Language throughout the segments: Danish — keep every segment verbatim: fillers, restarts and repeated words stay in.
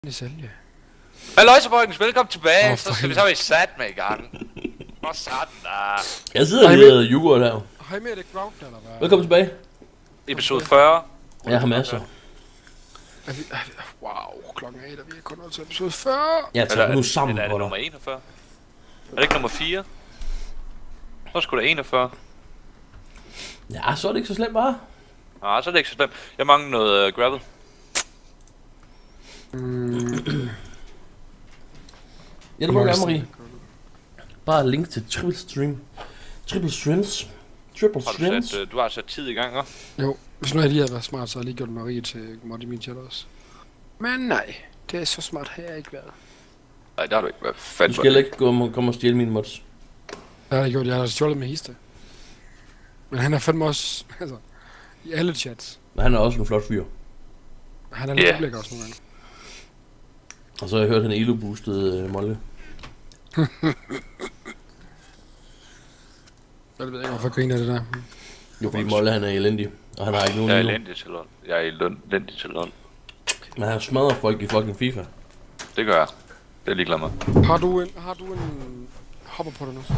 I sælge. Halløjsa folkens, velkommen tilbage, oh, så skal vi så være sat med i gang. Hvor sådan der. Jeg sidder lige med yoghurt her. Har I med det ground eller hvad? Velkommen tilbage. Episode fyrre. Jeg har masser. Er vi, er vi, wow, klokken er et, og vi er kun nået til episode fyrre. Jeg tager nu sammen på dig. Er det nummer enogfyrre? Er det ikke nummer fire? Så skulle det enogfyrre. Ja, så er det ikke så slemt bare. Nej, så er det ikke så slemt. Jeg mangler noget uh, gravel. Mm. Ja, det må du gerne, Marie. Bare link til triple stream. Triple streams. Triple streams. Har du, sat, uh, du har sat tid i gang, hva'? Jo, hvis nu jeg lige havde været smart, så havde jeg lige gjort Marie til mod i min chat også. Men nej, det er så smart har jeg ikke været. Nej, det har du ikke. Hvad fanden? Du skal ikke gå og komme og stjæle mine mods. Det har jeg gjort, jeg har stjålet med Histe. Men han er fandme også, altså, i alle chats. Men han er også en flot fyr. Han er lidt Yeah. ulækker også nogle gange. Og så har jeg hørt, han elo-boostede uh, Molly. Jeg ved ikke, hvorfor griner det der. Jo, fordi Molly han er elendig. Og han har ikke nogen Jeg er elo. elendig til lund. Jeg er elendig til lund. Men han smadrer folk i fucking FIFA. Det gør jeg. Det er ligeglad med. Har du en, har du en hopper på dig nu?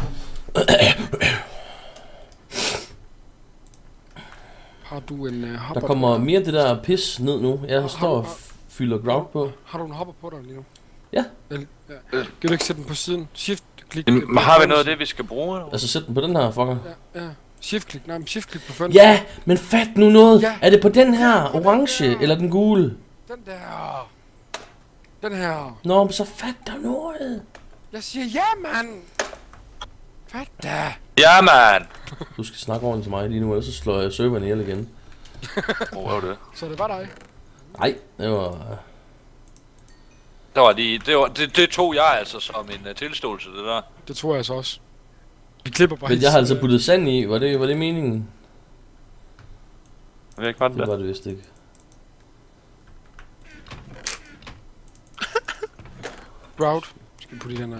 Har du en uh, hopper Der kommer på dig? mere af det der pis ned nu. Jeg står og fylder ground på. Har du en hopper på dig lige nu? Ja. Eller, ja. Kan du ikke sætte den på siden? Shift, klik. Jamen, har vi noget af det, vi skal bruge? Eller? Altså sæt den på den her, fucker. Ja, ja. Shift klik, nej, men shift klik på fødderne. Ja, men fat nu noget. Ja. Er det på den her orange eller den gule? Den der. Den her. Nå, men så fat der noget. Jeg siger ja, mand. Fat da. Ja, man! Du skal snakke ordentligt til mig lige nu, ellers så slår jeg serveren ihjel igen. Hvor var det? Så det var dig. Nej, det var... Det var lige, det, var, det, det tog jeg altså som en uh, tilståelse, det der. Det tror jeg så også. Vi klipper bare Men jeg har altså puttet sand i, var det, var det meningen? Jeg ved ikke, hvad det Det var. var det vist ikke. Grout. Skal vi putte i den her.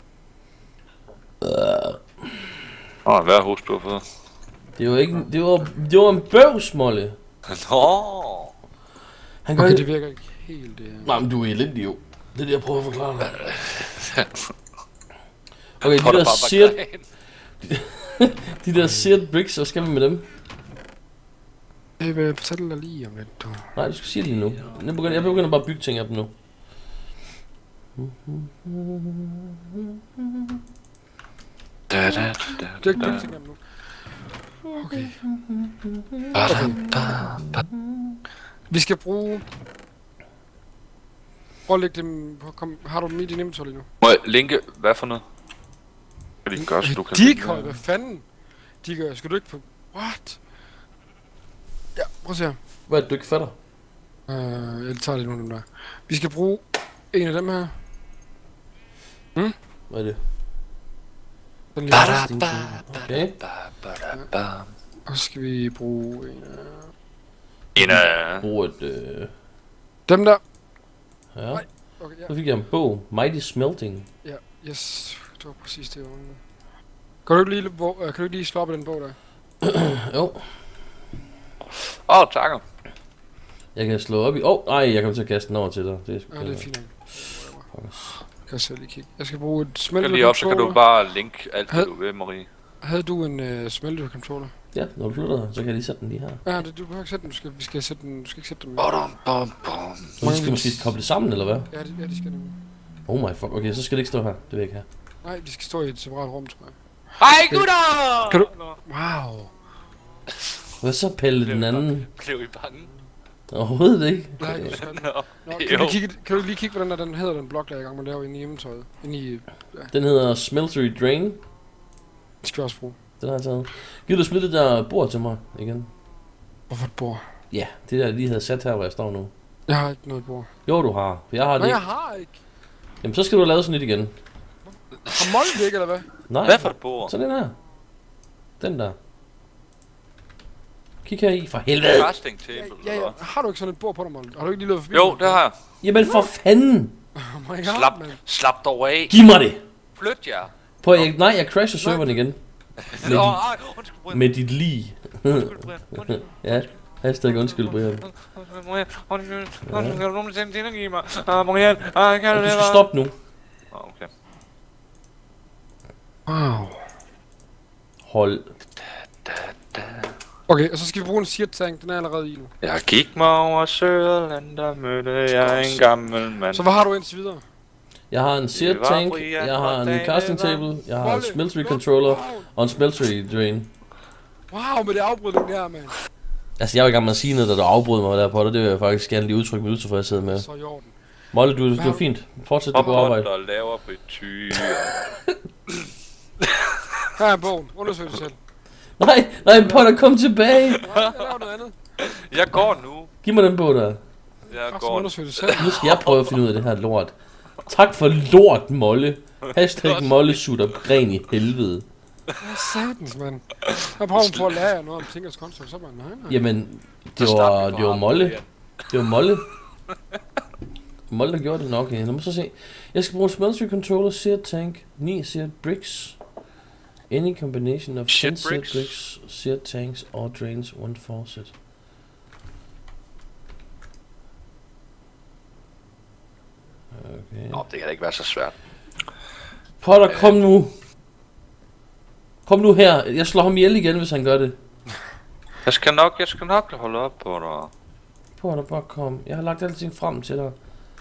Åh, oh, hvad er host du har fået? Det var ikke... Det var, det var en bøvs, Molle. Nå. Han gør Okay, ikke... det virker ikke helt det her. Nej, men du er elendig jo. Det er det, jeg prøver at forklare dig. Okay, Tror de du der bare seared... baklagen? De der seared bricks, hvad skal vi med dem? Jeg vil fortælle dig lige om lidt, du. Nej, du skal sige det lige nu. Jeg begynder, jeg begynder bare at bygge ting af dem nu. Da, da, da, Det er ikke da. bygget nu. Okay. Okay. Vi skal bruge... Prøv at lægge dem på... Kom, har du dem i din inventory lige nu? Må jeg linke, hvad for noget? Kan de gøre, så du kan... Decoy, hvad fanden? Decoy, skal du ikke på... What? Ja, prøv at se her. Hvad er det, du ikke fatter? Uh, jeg tager lige nogle af dem der. Vi skal bruge en af dem her. Hmm? Hvad er det? Den lige her. Okay. Og så skal vi bruge en af... En af... Brug et... Øh... Dem der. Ja. Nej. Okay, ja. Så fik jeg en bog. Mighty Smelting. Ja, yes. Det var præcis det, jeg var. Kan du ikke lige, hvor, uh, kan du ikke lige slå op i den bog der? Jo. Åh, oh, takker. Jeg kan slå op i... Åh, oh, nej, jeg kommer til at kaste den over til dig. Det er sgu Ja, det er fint nok. Kan jeg selv lige kigge. Jeg skal bruge et Skal smelter lige op, så kan du controller. bare linke alt det, Had- du vil, Marie. Havde du en uh, smelter controller? Ja, når du flytter dig, så kan jeg lige sætte den lige her. Ja, det, du behøver ikke sætte den. Du skal, vi skal sætte den. Du skal ikke sætte den. Bom, bom, bom. Så de skal måske koble sammen, eller hvad? Ja, det, ja, de skal nemlig. Oh my fuck. Okay, så skal det ikke stå her. Det vil jeg ikke have. Nej, de skal stå i et separat rum, tror jeg. Hej, gutter! Kan du... Wow. Hvad så, Pelle den anden? Blev I bange? Overhovedet ikke. Nej, ikke så. Nå. Nå, kan, Jo. du kigge, kan du lige kigge, hvordan der, den hedder, den blok, der er i gang med at lave inde i hjemmetøjet? Inde i... Ja, Den hedder Smeltery Drain. det skal vi også bruge. Den har jeg taget. Giv du smidt det der bord til mig igen? Hvorfor et bord? Ja, det der jeg lige havde sat her, hvor jeg står nu. Jeg har ikke noget bord. Jo, du har. For jeg har det Nej, ikke. jeg har ikke. Jamen, så skal du lave sådan lidt igen. Har Molly det ikke, eller hvad? Nej. Hvad for et bord? Så den her. Den der. Kig her i, for helvede. Casting table, Ja, ja, eller ja. hvad? Har du ikke sådan et bord på dig, Molly? Har du ikke lige løbet forbi? Jo, det har jeg. Jamen for fanden. Oh my god, Slap, man. slap dog af. Giv mig det. Flyt jer. Prøv, jeg, nej, jeg crasher serveren igen. Nå, ej, undskyld, Brian. Med dit lig. Undskyld, Brian. Undskyld. Ja. Hashtag undskyld, Brian. Brian, kan du nogensinde tilgive mig? Brian, kan du Du skal stoppe nu. Okay. Wow. Hold. Okay, og så skal vi bruge en Seared Tank. Den er allerede i nu. Jeg gik mig over Søderland, der mødte jeg en gammel mand. Så hvad har du indtil videre? Jeg har en Seared Tank, jeg har en casting table, jeg har en smeltery controller og en smeltery drain. Wow, med det afbrydning der, mand. Altså, jeg var i gang med at sige noget, da du afbrød mig der på det. Det vil jeg faktisk gerne lige udtrykke min utilfredshed med. Så i orden. Molle, du, det var fint. Fortsæt det gode arbejde. Og laver frityr. Her er bogen. Undersøg det selv. Nej, nej, Potter, kom tilbage. Nej, jeg laver noget andet. Jeg går nu. Giv mig den bog der. Jeg Faktisk går. undersøg det selv. Nu skal jeg prøve at finde ud af det her lort. Tak for lort, Molle. Hashtag Molle sutter gren i helvede. Hvad satans, mand? Jeg prøver på at lære jer noget om Tinkers Construct, så man, nej, nej. Jamen, det var, det var Molle. Det var Molle. Molle, der gjorde det nok. Okay. Lad mig så se. Jeg skal bruge smeltery controller, Seared Tank, ni Seared Bricks. Any combination of ten Seared Bricks, Seared Tanks or drains one faucet. Okay. Nå, det kan da ikke være så svært. Potter, kom nu. Kom nu her. Jeg slår ham ihjel igen, hvis han gør det. Jeg skal nok, jeg skal nok holde op på dig. Potter, bare kom. Jeg har lagt alting frem til dig.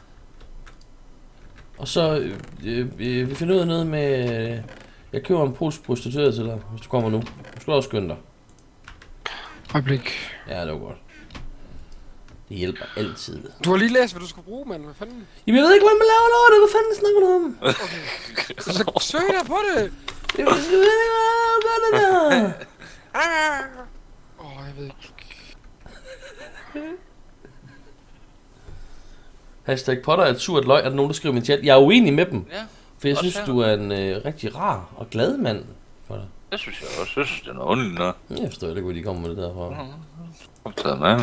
Og så, øh, øh, vi finder ud af noget med... Øh, jeg køber en pose prostitueret til dig, hvis du kommer nu. Du skal også skynde dig. Øjeblik. Ja, det var godt. Det hjælper altid. Du har lige læst, hvad du skulle bruge, mand. Hvad fanden? Jamen, jeg ved ikke, hvordan man laver lortet. Hvad fanden snakker du om? Okay. Så søg der på det. Jeg ved ikke, hvordan du gør det der. Åh, oh, jeg ved ikke. Hashtag Potter er et surt løg. Er der nogen, der skriver i min chat? Jeg er uenig med dem. Ja. For jeg Også synes, her. du er en øh, rigtig rar og glad mand. Potter. Det synes jeg også. Jeg synes, det er noget ondt, noget. Jeg forstår ikke, hvor de kommer med det derfra. Kom taget med.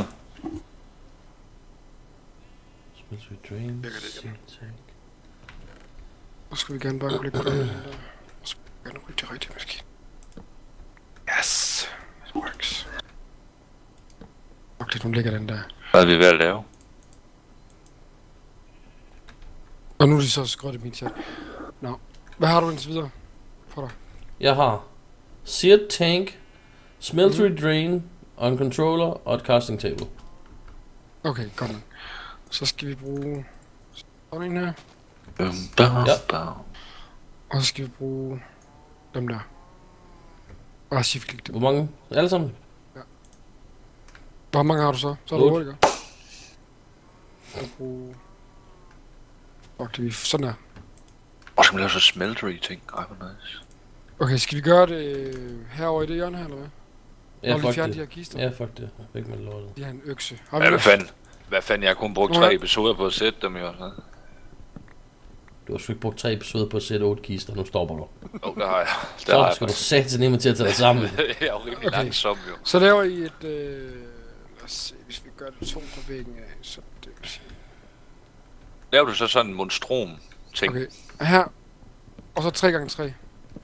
Smeltery drain. Virker det, Seared tank. Nu skal vi gerne bare klikke på den der. Og så gerne ryge det rigtige maskine. Yes. It works. Okay, nu ligger den der. Hvad er vi ved at lave? Og nu er de så skråt i min chat. Nå. Hvad har du indtil videre? For dig. Jeg har Seared tank, Smeltery mm. drain, og en controller og et casting table. Okay, godt nok. Så skal vi bruge sådan en her. Bum, bum, Ja. bum. Og så skal vi bruge dem der. Bare shift-klik dem. Hvor mange? Alle sammen? Hvor mange har du så? Så er du Otte. hurtigere. Så bruge... Okay, vi sådan der. Hvor skal man lave så smeltery ting? Ej, hvor nice. Okay, skal vi gøre det øh, herovre i det hjørne her, eller hvad? Ja, Når vi fuck fjerner de det. her kister. Ja, fuck det. Væk med lortet. De har en økse. Har vi Ja, hvad det? fanden? Hvad fanden? Jeg har kun brugt Nå, tre ja. episoder på at sætte dem, jo. Så. Du har sgu ikke brugt tre episoder på at sætte otte kister, nu stopper du. Åh, oh, det har jeg. Det Så har skal du jeg. satan nemme til at tage dig sammen. Jeg er jo rimelig Okay. okay. langsom, jo. Så laver I et... Øh... Lad os se, hvis vi gør det to på væggen af, så det vil sige... Laver du så sådan en monstrum ting? Okay, her. Og så tre gange tre.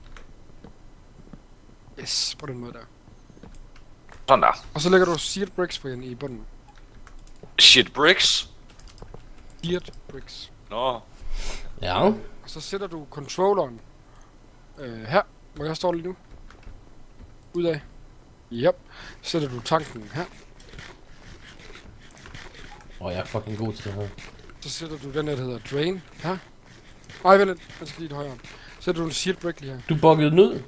Yes, på den måde der. Sådan der. Og så lægger du seared bricks på i bunden. Shit bricks? Seared bricks. Nå. Ja. Og så sætter du controlleren øh, her, hvor jeg står lige nu. Udad. Yep. Så sætter du tanken her. Åh, jeg er fucking god til det her. Så sætter du den her, der hedder drain her. Nej, vent lidt. Den skal lige til højre. Så sætter du en seared brick lige her. Du buggede den ud.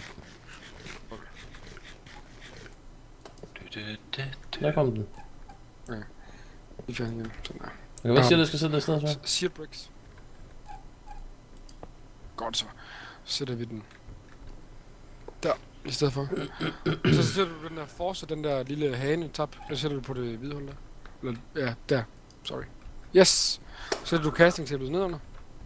Der kom den. Lige fjerner igen. Sådan der. Okay, hvad siger du, jeg skal sætte det i stedet for? Seared bricks. Godt så. Så sætter vi den der i stedet for. Så sætter du den der force, den der lille hane-tab. Der sætter du på det hvide hul der. Eller, ja, der. Sorry. Yes. Så sætter du casting tablet nedunder.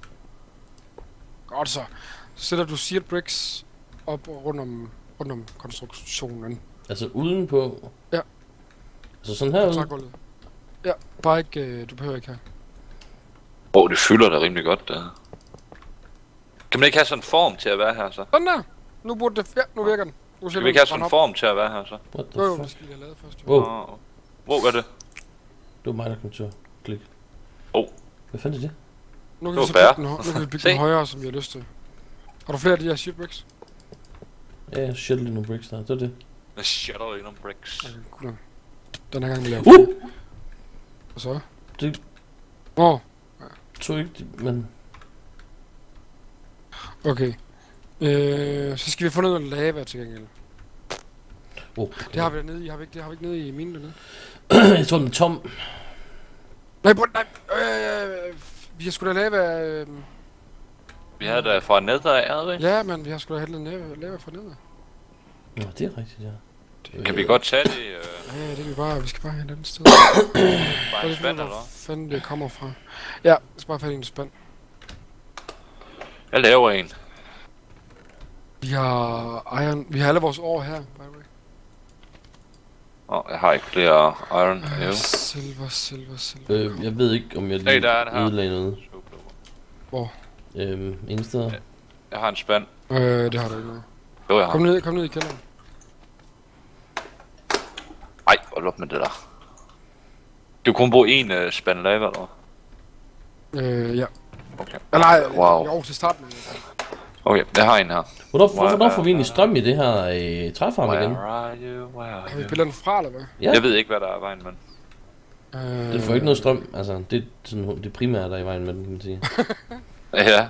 Godt så. Så sætter du seared bricks op rundt om, rundt om konstruktionen. Altså udenpå? Ja. Altså sådan herude? Tak, gulvet. Ja, bare ikke, øh, du behøver ikke her. Åh, oh, det fylder da rimelig godt, der. Kan man ikke have sådan en form til at være her, så? Sådan der! Nu burde det... Ja, nu virker den. Nu Skal vi ikke have sådan en form til at være her, så? What Jo, jo, the det fuck? skal vi have lavet først. Jo. Wow. Åh. Hvor er det? Det var mig, der kom til at klikke. Oh. Hvad fanden er det? Nu kan Det vi så var bygge den, hø- nu kan vi bygge den højere, som vi har lyst til. Har du flere af de her shipwrecks? Ja, jeg shuttle nogle bricks der. Det var det. Jeg shutter ind om bricks. Okay, cool nok. Den her gang vi laver Uh! flere. Og så? Det- Åh, oh, Tog ikke det, men... okay. Øh, så skal vi få noget lava til gengæld. Oh, okay. Det har vi dernede i, har vi ikke, det har vi ikke nede i minen dernede. Jeg tror, den er tom. Nej, bro, nej, øh, vi har sgu da lava, øh, Vi havde da fra nether af, ikke? ja, men vi har sgu da hældet lava, lava fra nede. Nå, det er rigtigt, ja. Det, Kan vi godt tage det, øh, Ja, det er vi bare, vi skal bare hen et andet sted. bare en spand, eller Hvor hvad? fanden det kommer fra. Ja, jeg skal bare fat i en spand. Jeg laver en. Vi har iron, vi har alle vores år her, by the way. Åh, oh, jeg har ikke flere iron. Øh, Jo. silver, silver, silver. øh, jeg ved ikke, om jeg Hey, lige der er den her. ødelagde noget. Hvor? Øhm, ingen steder. Jeg har en spand. Øh, det har du ikke noget. Jo, jeg har. Kom ned, kom ned i kælderen. Ej, hold op med det der. Du kunne bruge én uh, spand lava, eller hvad? Øh, ja. Okay. Eller nej, Wow. jo, til starten. Okay, jeg har en her. Hvornår, hvorfor, hvornår får vi egentlig strøm i det her øh, træfarm igen? Where are you? Where are Har vi you? pillet den fra, eller hvad? Ja. Jeg ved ikke, hvad der er i vejen, men... Øh, Det får ikke noget strøm, altså det er sådan det primære der er i vejen med den, kan man sige. Ja.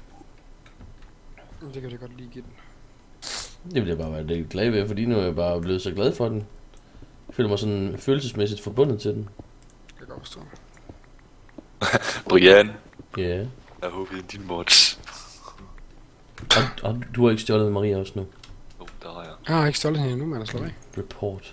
Det kan vi da godt lige give den. Det vil jeg bare være lidt glad ved, fordi nu er jeg bare blevet så glad for den. Jeg føler mig sådan følelsesmæssigt forbundet til den. Det kan jeg godt forstå. Brian. Ja. Yeah. Jeg håber, det er din mods. Og, og du har ikke stjålet Maria også nu? Oh, der har jeg. Jeg har ikke stjålet hende endnu, men jeg slår af. Report.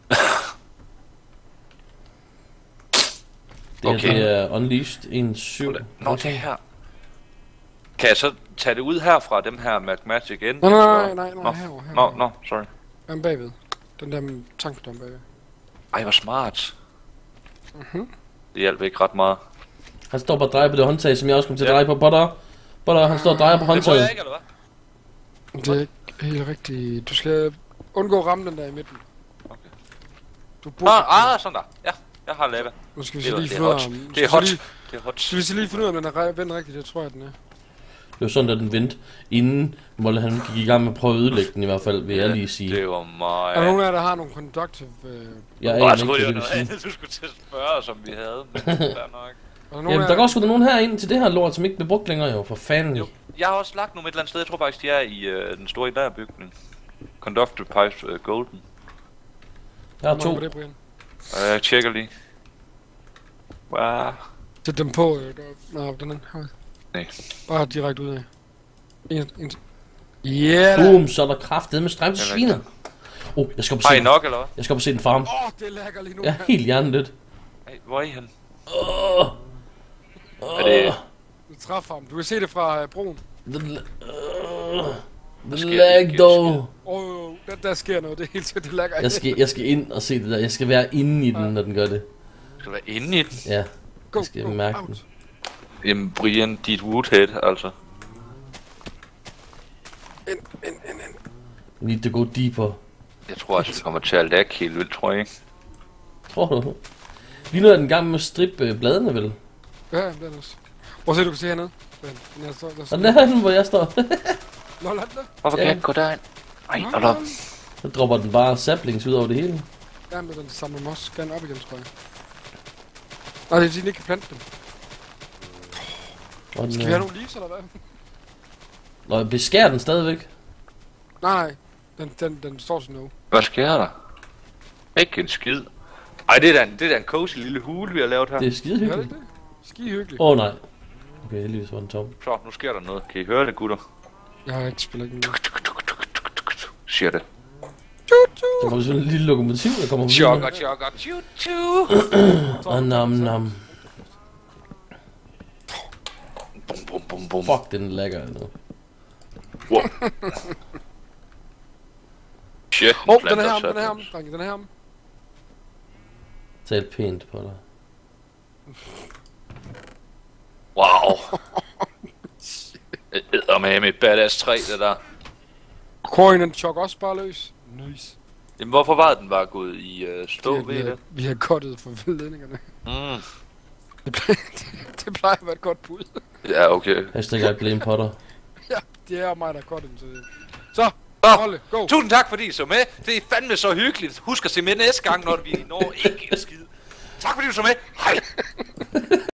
Det Okay. okay. er Unleashed en syv. Nå, det her. Kan jeg så tage det ud herfra, dem her Magmagic End? Nej, nej, nej, nej, Nå. nej, herovre, herovre. Nå, nå, sorry. Den bagved. Den der tank, der er bagved. Ej, hvor smart. Mhm. Det hjælper ikke ret meget. Han står bare og drejer på det håndtag, som jeg også kom til at Ja. dreje på. Butter. Butter, han står og drejer på Det må håndtaget. jeg ikke, eller hvad? Det er ikke helt rigtigt. Du skal undgå at ramme den der i midten. Okay. Du burde... Ah, ah, sådan der. Ja, jeg har lava. Nu skal vi Det så er, lige det er finde ud af, hot. om... Det er skal vi hot. lige- Det er hot. Skal vi så lige finde ud af, om den er vendt rigtigt? Det tror jeg, den er. Det var sådan, at den vendte, inden Molle han gik i gang med at prøve at ødelægge den i hvert fald, vil jeg lige sige. Det var mig. Er der nogen af jer, der har nogle conductive... Øh... Jeg Jeg aner ikke, troede, hvad det det var vil noget sige. andet, du skulle til at spørge, som vi havde. Men det er nok. Er der nogen Jamen, af der jer- går sgu da nogen herinde til det her lort, som ikke bliver brugt længere jo, for fanden jo. Jo, jeg har også lagt nogle et eller andet sted. Jeg tror faktisk, de er i øh, den store lagerbygning. Conductive Pipes øh, Golden. Jeg har Hvor mange to. var det, Brian? Og jeg tjekker lige. Wow. Sæt dem på, øh, der... Nå, den er her. Nej. Bare direkte ud af. En, en... Yeah! Boom, så er der kraftet med strøm sviner. Oh, jeg skal op og Har I se den. nok, eller hvad? Jeg skal op og se den farm. Åh, oh, det lækker lige nu. Jeg er helt hjernedødt. Hey, hvor er I henne? Åh. Er det... Det træffer ham. Du kan se det fra uh, broen. The, uh, the sker lag ikke, dog. Åh, oh, der, der sker noget. Det er helt sikkert, det lækker. Jeg skal, jeg skal ind og se det der. Jeg skal være inde i den, når den gør det. Skal du være inde i den? Ja, Go, jeg skal go, mærke out. den. Jamen, Brian, dit woodhead, altså. Ind, ind, ind, ind. We need to go deeper. Jeg tror altså, vi kommer til at lægge helt vildt, tror jeg ikke. Tror du? Lige nu er den i gang med at strippe øh, bladene, vel? Ja, det er det også. Prøv at se, du kan se hernede. Den, den er så, der Og der er den, hvor jeg står. Nå, lad den der. Hvorfor kan Ja. jeg ikke gå derind? Ej, Nå, hold op. Så dropper den bare saplings ud over det hele. Ja, men den samler mig også gerne op igen, tror jeg. Nej, det er fordi, den ikke kan plante dem. Og den, Skal vi have nogle leaves, eller hvad? Nå, beskærer den stadigvæk. Nej, nej. Den, den, den står til no. Hvad sker der? Ikke en skid. Ej, det er da en, det er da en cozy lille hule, vi har lavet her. Det er skide Er det hyggeligt. ikke det? Skide hyggeligt. Åh oh, nej. Okay, heldigvis var den tom. Så, nu sker der noget. Kan I høre det, gutter? Jeg har ikke spillet ikke noget. Siger det. Der kommer sådan en lille lokomotiv, der kommer Chugger, chugger, chu chu. Og nam nam. Bum, bum, bum, bum. Fuck, den lækker nu. Wow. Shit, Åh, oh, den er her, om, den er her, om, drenge, den er her. om. Tal pænt på dig. Wow. Det er med et badass træ, det der. Coin, den chokker også bare løs. Nice. Jamen, hvorfor var den bare gået i øh, stå, vi, ved har, det? vi har kottet for ledningerne. Mm. Det plejer, det, det plejer at være et godt bud. Ja, okay. Hashtag I blame Potter. Ja, det er mig, der har kottet den. Så, så Nå, Rolle, go. tusind tak fordi I så med. Det er fandme så hyggeligt. Husk at se med næste gang, når vi når ikke en skid. Tak fordi du så med. Hej.